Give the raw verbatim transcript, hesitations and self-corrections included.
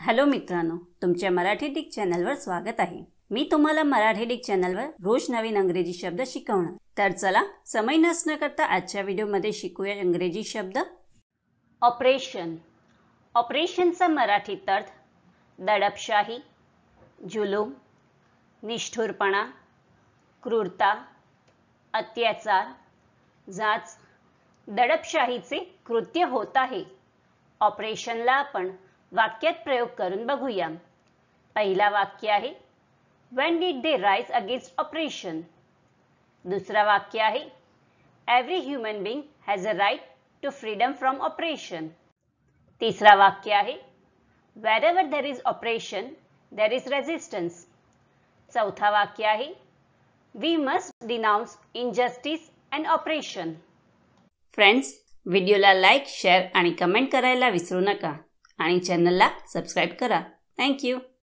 Hello मित्रांनो, तुमच्या Marathi Dick चॅनलवर स्वागत आहे। मी तुम्हाला मराठी डिक चॅनलवर रोज नवीन इंग्रजी शब्द शिकवणार। तर चला समय नष्ट न करता आजच्या व्हिडिओमध्ये शिकूया इंग्रजी शब्द। ऑपरेशन। ऑपरेशनचा मराठीत अर्थ दडपशाही, जुलूम, निष्ठुरपणा, क्रूरता, अत्याचार, जाच, दडपशाहीचे कृत्य होत आहे। ऑपरेशनला आपण वाक्यात प्रयोग करून बघूया। पहिला वाक्य आहे When did they rise against oppression? दुसरा वाक्य आहे Every human being has a right to freedom from oppression. तिसरा वाक्य आहे Wherever there is oppression, there is resistance. चौथा वाक्य आहे We must denounce injustice and oppression. Friends, व्हिडिओला लाईक, शेअर आणि कमेंट करायला विसरू नका आणि चॅनलला सबस्क्राइब करा। Thank you.